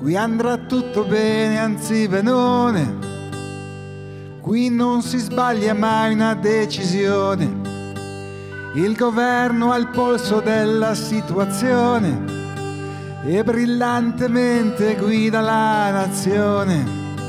qui andrà tutto bene, anzi benone. Qui non si sbaglia mai una decisione. Il governo ha il polso della situazione e brillantemente guida la nazione.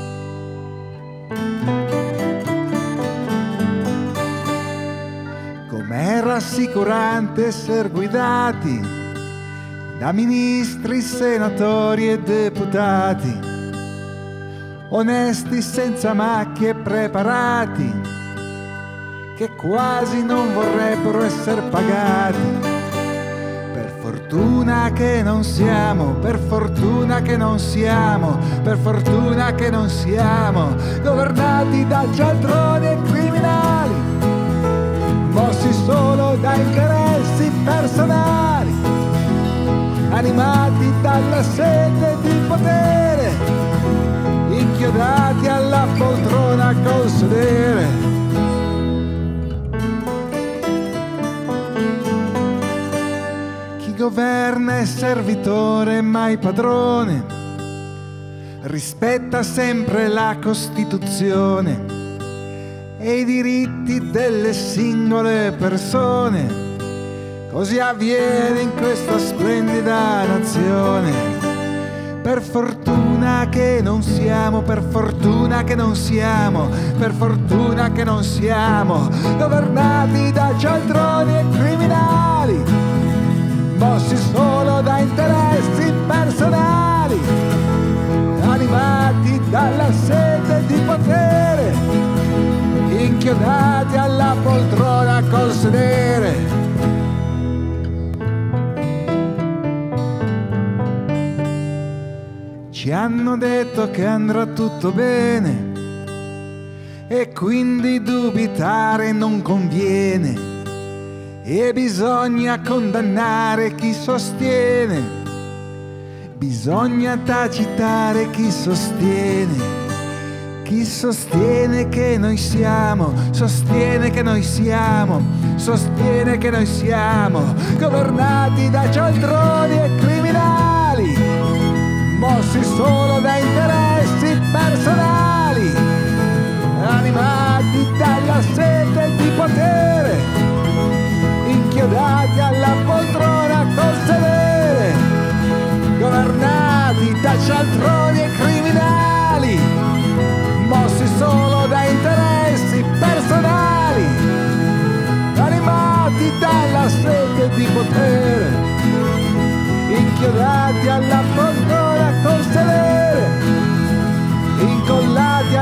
Com'è rassicurante essere guidati da ministri, senatori e deputati, onesti, senza macchie, preparati, che quasi non vorrebbero essere pagati. Per fortuna che non siamo, per fortuna che non siamo, per fortuna che non siamo governati da cialtroni e criminali, mossi solo da interessi personali, animati dalla sete di potere, inchiodati alla poltrona col sedere. Governa è servitore, mai padrone, rispetta sempre la Costituzione e i diritti delle singole persone. Così avviene in questa splendida nazione. Per fortuna che non siamo, per fortuna che non siamo, per fortuna che non siamo governati da cialtroni e criminali, mossi solo da interessi personali, animati dalla sete di potere, inchiodati alla poltrona col sedere. Ci hanno detto che andrà tutto bene e quindi dubitare non conviene. E bisogna condannare chi sostiene, bisogna tacitare chi sostiene che noi siamo, sostiene che noi siamo, sostiene che noi siamo governati da cialtroni e criminali, mossi solo da interessi personali, animati dalla sete di potere, inchiodati alla poltrona col sedere, governati da cialtroni e criminali, mossi solo da interessi personali, animati dalla sete di potere, inchiodati alla poltrona col sedere, incollati